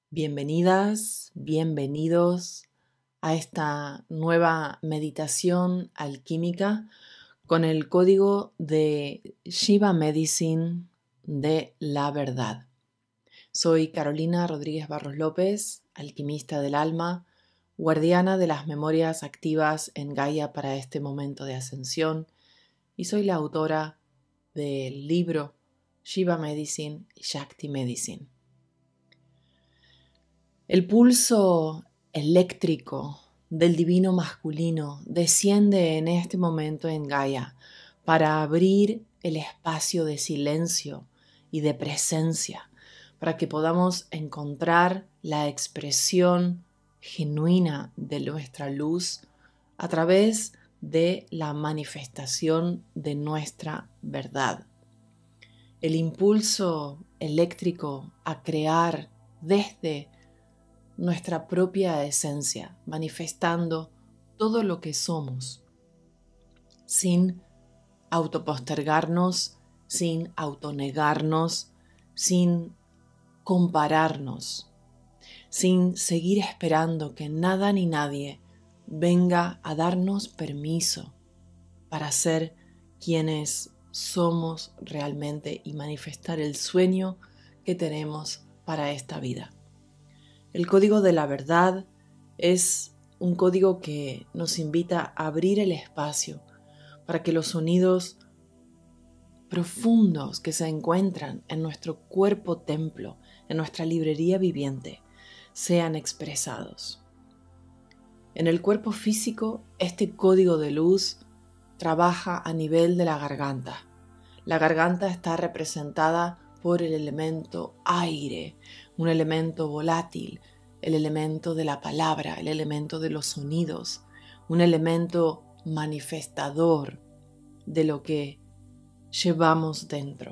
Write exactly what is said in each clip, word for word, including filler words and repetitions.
Bienvenidas, bienvenidos a esta nueva meditación alquímica con el código de Shiva Medicine de la verdad. Soy Carolina Rodríguez Barros López, alquimista del alma, guardiana de las memorias activas en Gaia para este momento de ascensión, y soy la autora del libro Shiva Medicine y Shakti Medicine. El pulso eléctrico del divino masculino desciende en este momento en Gaia para abrir el espacio de silencio y de presencia, para que podamos encontrar la expresión genuina de nuestra luz a través de la manifestación de nuestra verdad. El impulso eléctrico a crear desde nuestra propia esencia, manifestando todo lo que somos, sin autopostergarnos, sin autonegarnos, sin compararnos, sin seguir esperando que nada ni nadie venga a darnos permiso para ser quienes somos realmente y manifestar el sueño que tenemos para esta vida. El código de la verdad es un código que nos invita a abrir el espacio para que los sonidos profundos que se encuentran en nuestro cuerpo templo, en nuestra librería viviente, sean expresados. En el cuerpo físico, este código de luz trabaja a nivel de la garganta. La garganta está representada por el elemento aire, un elemento volátil, el elemento de la palabra, el elemento de los sonidos, un elemento manifestador de lo que llevamos dentro.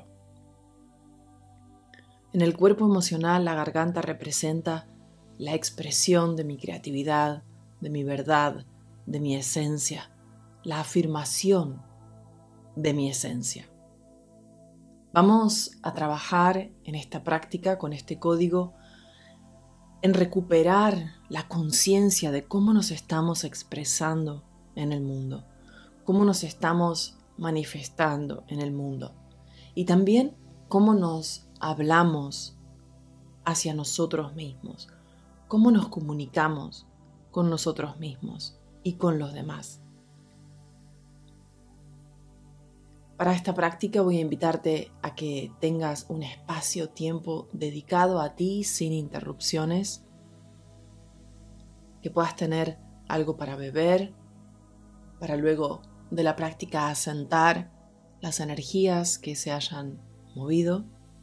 En el cuerpo emocional, la garganta representa la expresión de mi creatividad, de mi verdad, de mi esencia, la afirmación de mi esencia. Vamos a trabajar en esta práctica con este código en recuperar la conciencia de cómo nos estamos expresando en el mundo, cómo nos estamos manifestando en el mundo y también cómo nos hablamos hacia nosotros mismos, cómo nos comunicamos con nosotros mismos y con los demás. Para esta práctica voy a invitarte a que tengas un espacio-tiempo dedicado a ti sin interrupciones, que puedas tener algo para beber, para luego de la práctica asentar las energías que se hayan movido.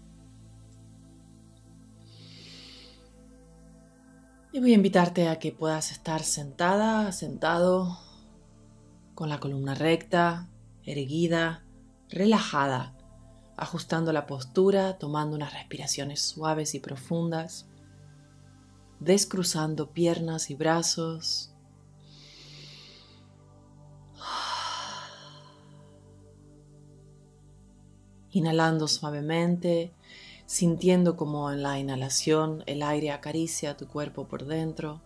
Y voy a invitarte a que puedas estar sentada, sentado, con la columna recta, erguida, relajada, ajustando la postura, tomando unas respiraciones suaves y profundas, descruzando piernas y brazos. Inhalando suavemente, sintiendo como en la inhalación el aire acaricia tu cuerpo por dentro.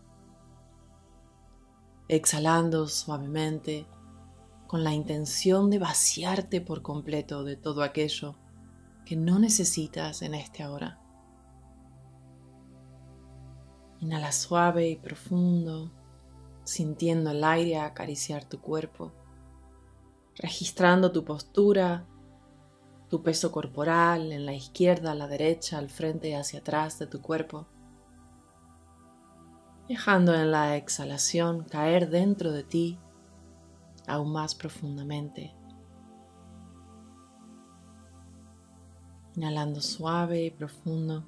Exhalando suavemente, con la intención de vaciarte por completo de todo aquello que no necesitas en este ahora. Inhala suave y profundo, sintiendo el aire acariciar tu cuerpo, registrando tu postura, tu peso corporal en la izquierda, a la derecha, al frente y hacia atrás de tu cuerpo. Dejando en la exhalación caer dentro de ti aún más profundamente. Inhalando suave y profundo,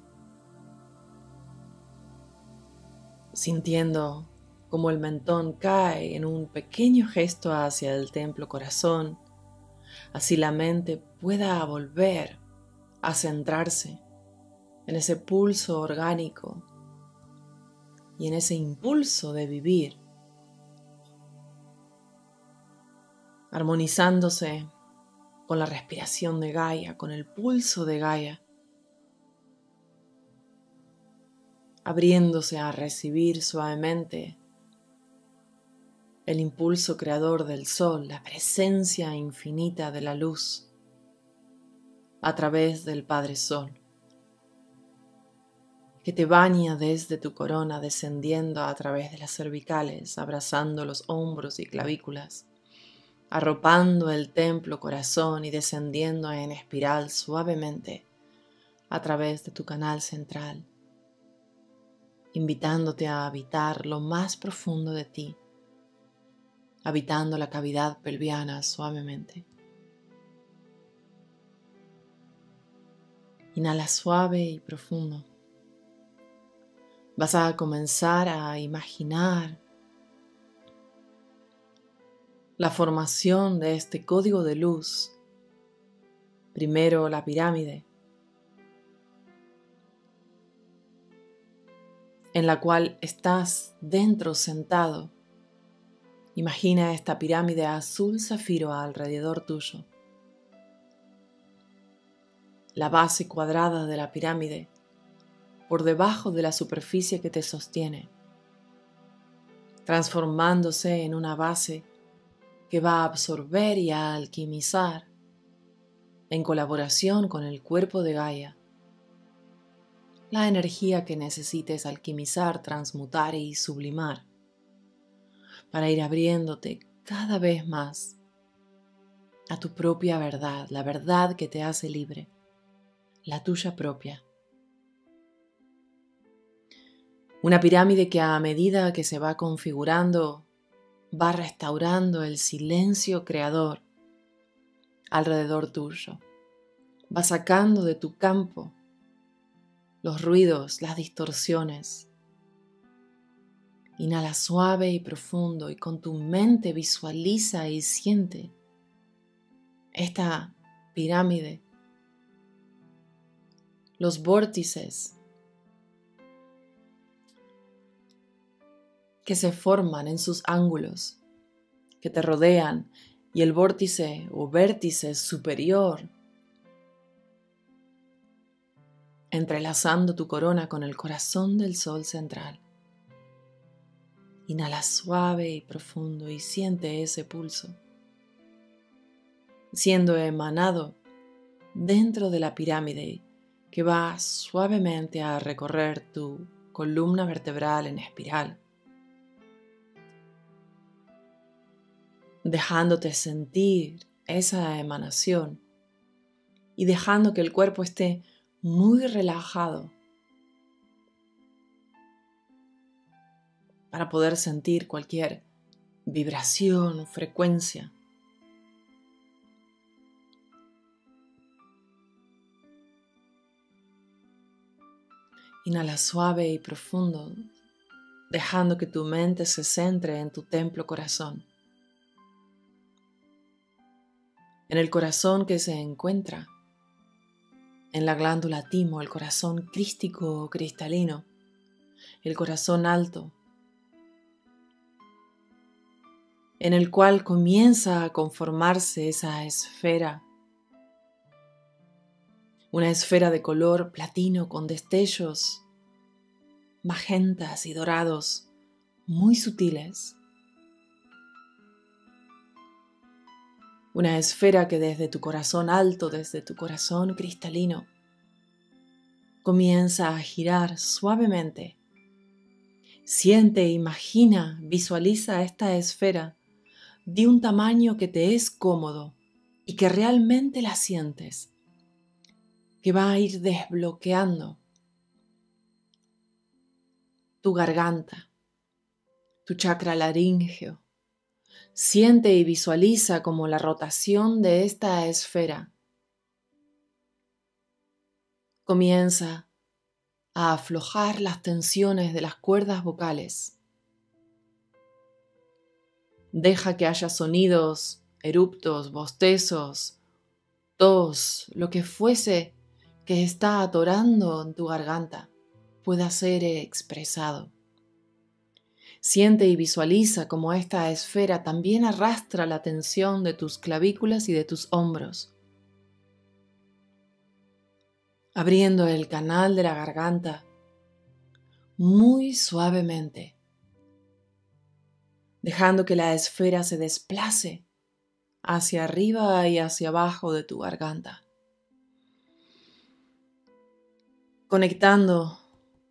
sintiendo como el mentón cae en un pequeño gesto hacia el templo corazón, así la mente pueda volver a centrarse en ese pulso orgánico y en ese impulso de vivir, armonizándose con la respiración de Gaia, con el pulso de Gaia, abriéndose a recibir suavemente el impulso creador del sol, la presencia infinita de la luz a través del Padre Sol, que te baña desde tu corona, descendiendo a través de las cervicales, abrazando los hombros y clavículas, arropando el templo corazón y descendiendo en espiral suavemente a través de tu canal central, invitándote a habitar lo más profundo de ti, habitando la cavidad pelviana suavemente. Inhala suave y profundo. Vas a comenzar a imaginar la formación de este código de luz. Primero la pirámide, en la cual estás dentro sentado. Imagina esta pirámide azul zafiro alrededor tuyo. La base cuadrada de la pirámide por debajo de la superficie que te sostiene, transformándose en una base que va a absorber y a alquimizar en colaboración con el cuerpo de Gaia la energía que necesites alquimizar, transmutar y sublimar para ir abriéndote cada vez más a tu propia verdad, la verdad que te hace libre, la tuya propia. Una pirámide que a medida que se va configurando, va restaurando el silencio creador alrededor tuyo. Va sacando de tu campo los ruidos, las distorsiones. Inhala suave y profundo y con tu mente visualiza y siente esta pirámide, los vórtices que se forman en sus ángulos, que te rodean, y el vórtice o vértice superior, entrelazando tu corona con el corazón del sol central. Inhala suave y profundo y siente ese pulso, siendo emanado dentro de la pirámide que va suavemente a recorrer tu columna vertebral en espiral, dejándote sentir esa emanación y dejando que el cuerpo esté muy relajado para poder sentir cualquier vibración o frecuencia. Inhala suave y profundo, dejando que tu mente se centre en tu templo corazón. En el corazón que se encuentra en la glándula timo, el corazón crístico o cristalino, el corazón alto, en el cual comienza a conformarse esa esfera, una esfera de color platino con destellos magentas y dorados muy sutiles. Una esfera que desde tu corazón alto, desde tu corazón cristalino, comienza a girar suavemente. Siente, imagina, visualiza esta esfera de un tamaño que te es cómodo y que realmente la sientes, que va a ir desbloqueando tu garganta, tu chakra laríngeo. Siente y visualiza como la rotación de esta esfera comienza a aflojar las tensiones de las cuerdas vocales. Deja que haya sonidos, eruptos, bostezos, tos, lo que fuese que está atorando en tu garganta pueda ser expresado. Siente y visualiza cómo esta esfera también arrastra la tensión de tus clavículas y de tus hombros, abriendo el canal de la garganta muy suavemente, dejando que la esfera se desplace hacia arriba y hacia abajo de tu garganta, conectando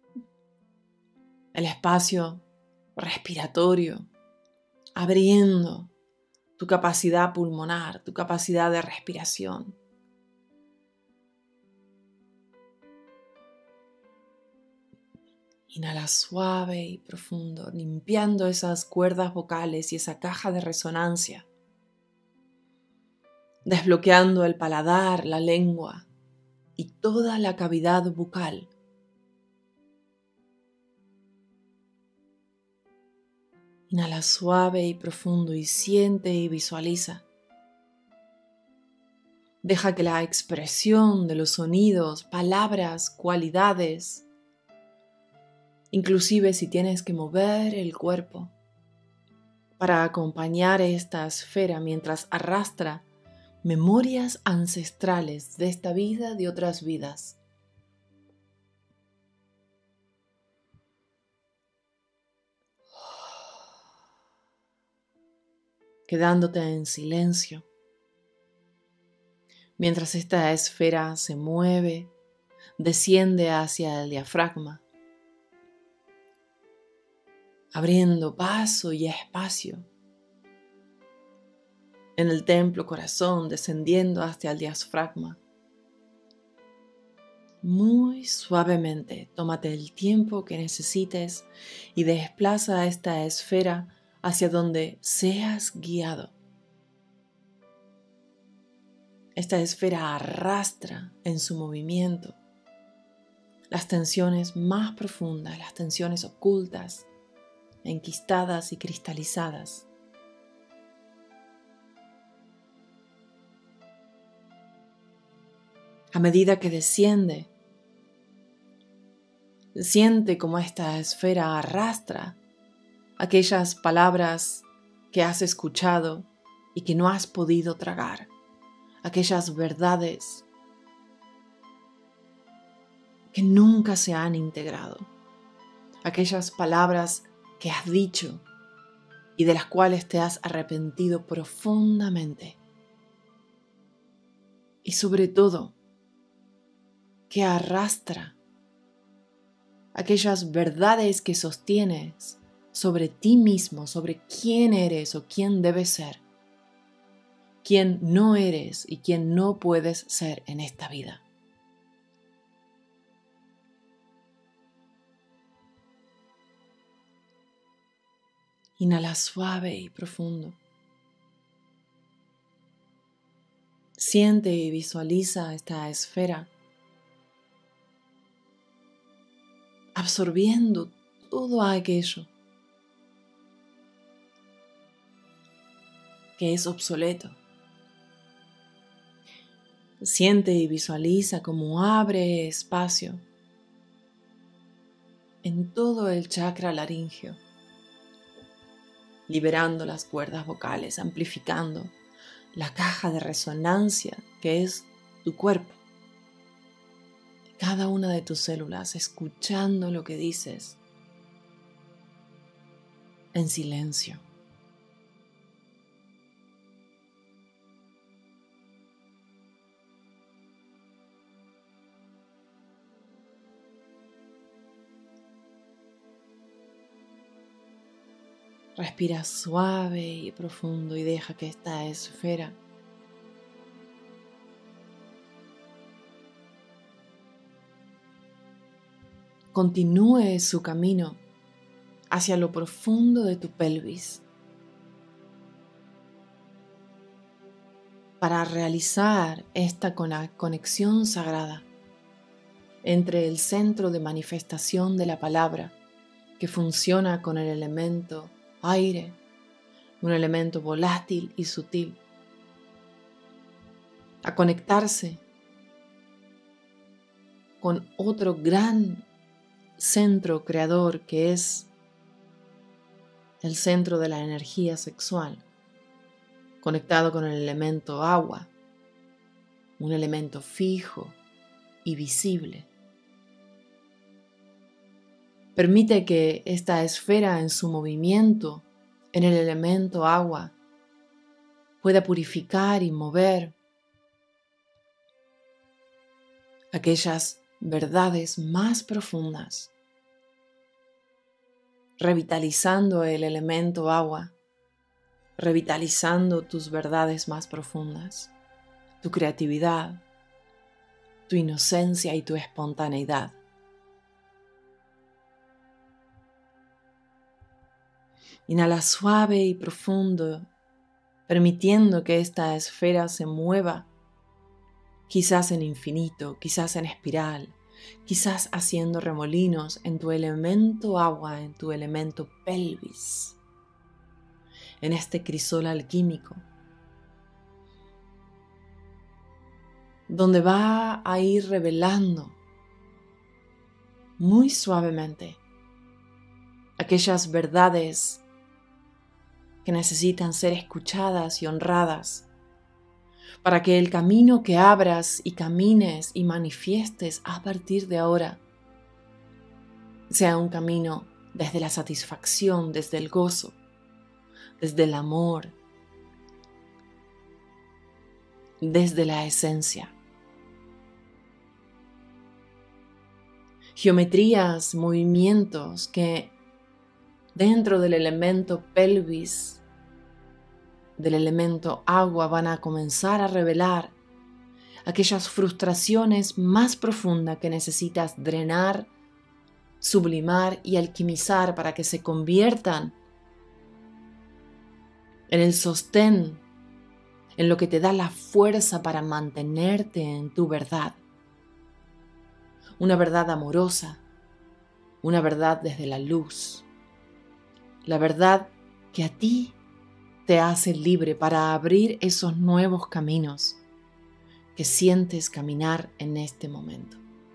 el espacio respiratorio, abriendo tu capacidad pulmonar, tu capacidad de respiración. Inhala suave y profundo, limpiando esas cuerdas vocales y esa caja de resonancia, desbloqueando el paladar, la lengua y toda la cavidad bucal. Inhala suave y profundo y siente y visualiza. Deja que la expresión de los sonidos, palabras, cualidades, inclusive si tienes que mover el cuerpo para acompañar esta esfera mientras arrastra memorias ancestrales de esta vida, de otras vidas. Quedándote en silencio mientras esta esfera se mueve, desciende hacia el diafragma, abriendo paso y espacio en el templo corazón, descendiendo hacia el diafragma. Muy suavemente, tómate el tiempo que necesites y desplaza esta esfera hacia donde seas guiado. Esta esfera arrastra en su movimiento las tensiones más profundas, las tensiones ocultas, enquistadas y cristalizadas. A medida que desciende, siente como esta esfera arrastra aquellas palabras que has escuchado y que no has podido tragar, aquellas verdades que nunca se han integrado, aquellas palabras que has dicho y de las cuales te has arrepentido profundamente. Y sobre todo, que arrastra aquellas verdades que sostienes sobre ti mismo, sobre quién eres o quién debes ser, quién no eres y quién no puedes ser en esta vida. Inhala suave y profundo. Siente y visualiza esta esfera absorbiendo todo aquello que es obsoleto. Siente y visualiza cómo abre espacio en todo el chakra laríngeo, liberando las cuerdas vocales, amplificando la caja de resonancia que es tu cuerpo. Cada una de tus células, escuchando lo que dices en silencio. Respira suave y profundo y deja que esta esfera continúe su camino hacia lo profundo de tu pelvis para realizar esta conexión sagrada entre el centro de manifestación de la palabra que funciona con el elemento aire, un elemento volátil y sutil, a conectarse con otro gran centro creador que es el centro de la energía sexual, conectado con el elemento agua, un elemento fijo y visible. Permite que esta esfera en su movimiento, en el elemento agua, pueda purificar y mover aquellas verdades más profundas, revitalizando el elemento agua, revitalizando tus verdades más profundas, tu creatividad, tu inocencia y tu espontaneidad. Inhala suave y profundo, permitiendo que esta esfera se mueva, quizás en infinito, quizás en espiral, quizás haciendo remolinos en tu elemento agua, en tu elemento pelvis, en este crisol alquímico, donde va a ir revelando muy suavemente aquellas verdades que necesitan ser escuchadas y honradas para que el camino que abras y camines y manifiestes a partir de ahora sea un camino desde la satisfacción, desde el gozo, desde el amor, desde la esencia. Geometrías, movimientos que dentro del elemento pelvis, del elemento agua, van a comenzar a revelar aquellas frustraciones más profundas que necesitas drenar, sublimar y alquimizar para que se conviertan en el sostén, en lo que te da la fuerza para mantenerte en tu verdad. Una verdad amorosa, una verdad desde la luz, la verdad que a ti te hace libre para abrir esos nuevos caminos que sientes caminar en este momento.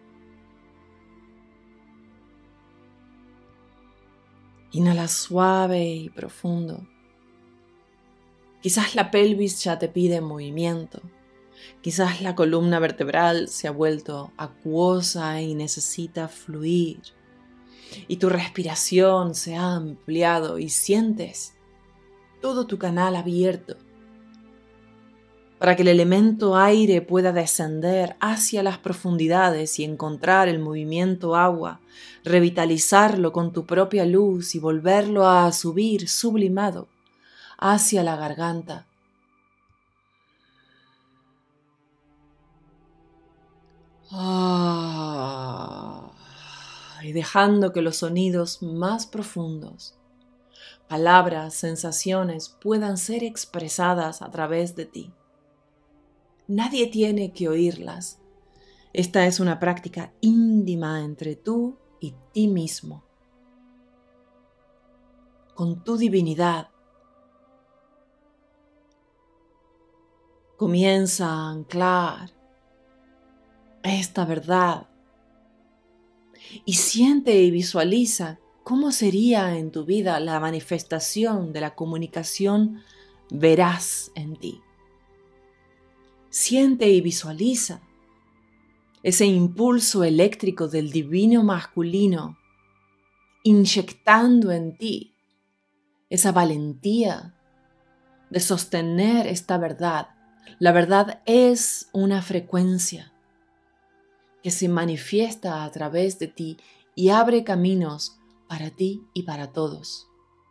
Inhala suave y profundo. Quizás la pelvis ya te pide movimiento. Quizás la columna vertebral se ha vuelto acuosa y necesita fluir. Y tu respiración se ha ampliado y sientes todo tu canal abierto para que el elemento aire pueda descender hacia las profundidades y encontrar el movimiento agua, revitalizarlo con tu propia luz y volverlo a subir sublimado hacia la garganta. Ah, y dejando que los sonidos más profundos, palabras, sensaciones puedan ser expresadas a través de ti. Nadie tiene que oírlas. Esta es una práctica íntima entre tú y ti mismo, con tu divinidad. Comienza a anclar esta verdad y siente y visualiza cómo sería en tu vida la manifestación de la comunicación veraz en ti. Siente y visualiza ese impulso eléctrico del divino masculino inyectando en ti esa valentía de sostener esta verdad. La verdad es una frecuencia que se manifiesta a través de ti y abre caminos para ti y para todos.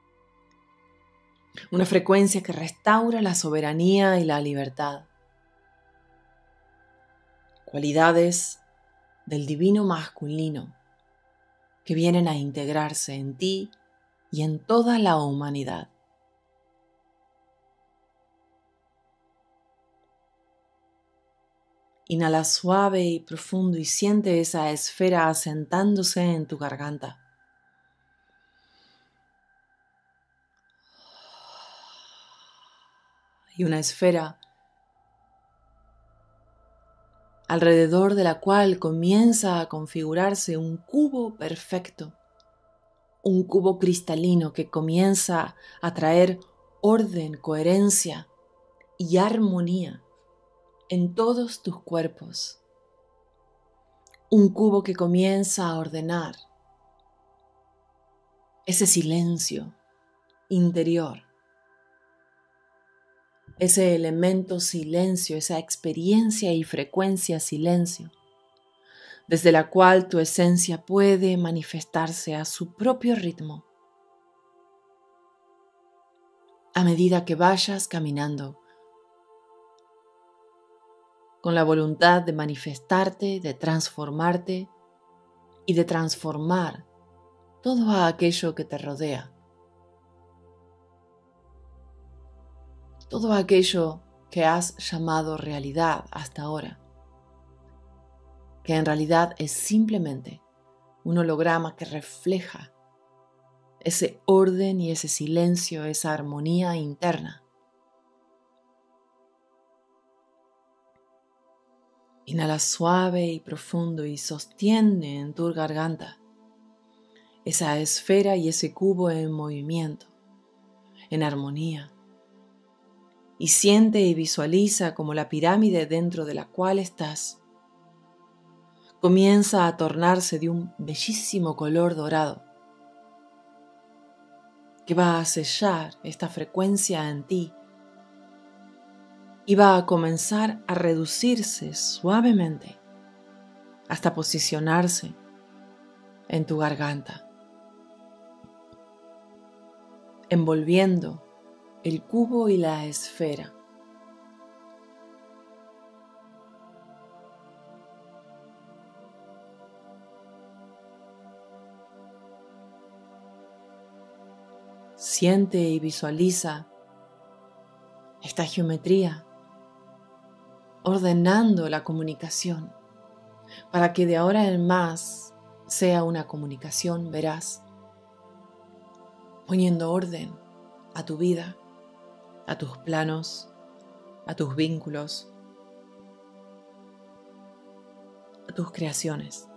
Una frecuencia que restaura la soberanía y la libertad. Cualidades del divino masculino que vienen a integrarse en ti y en toda la humanidad. Inhala suave y profundo y siente esa esfera asentándose en tu garganta. Y una esfera alrededor de la cual comienza a configurarse un cubo perfecto, un cubo cristalino que comienza a traer orden, coherencia y armonía en todos tus cuerpos. Un cubo que comienza a ordenar ese silencio interior, ese elemento silencio, esa experiencia y frecuencia silencio, desde la cual tu esencia puede manifestarse a su propio ritmo. A medida que vayas caminando, con la voluntad de manifestarte, de transformarte y de transformar todo aquello que te rodea. Todo aquello que has llamado realidad hasta ahora, que en realidad es simplemente un holograma que refleja ese orden y ese silencio, esa armonía interna. Inhala suave y profundo y sostiene en tu garganta esa esfera y ese cubo en movimiento, en armonía. Y siente y visualiza como la pirámide dentro de la cual estás comienza a tornarse de un bellísimo color dorado que va a sellar esta frecuencia en ti y va a comenzar a reducirse suavemente hasta posicionarse en tu garganta, envolviendo el cubo y la esfera. Siente y visualiza esta geometría ordenando la comunicación para que de ahora en más sea una comunicación veraz, poniendo orden a tu vida, a tus planos, a tus vínculos, a tus creaciones.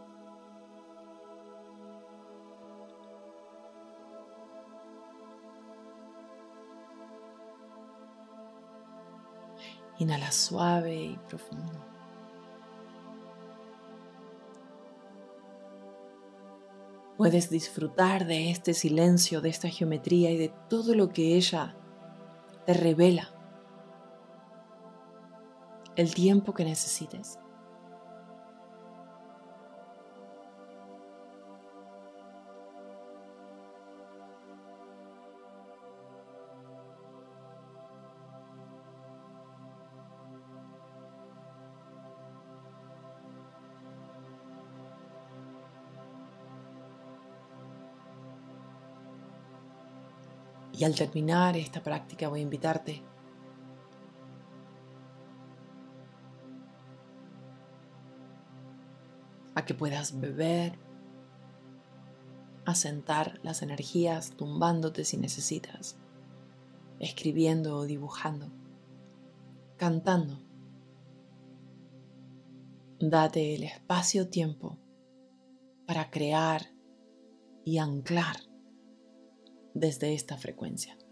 Inhala suave y profundo. Puedes disfrutar de este silencio, de esta geometría y de todo lo que ella te revela el tiempo que necesites. Y al terminar esta práctica voy a invitarte a que puedas beber, asentar las energías tumbándote si necesitas, escribiendo o dibujando, cantando. Date el espacio-tiempo para crear y anclar desde esta frecuencia.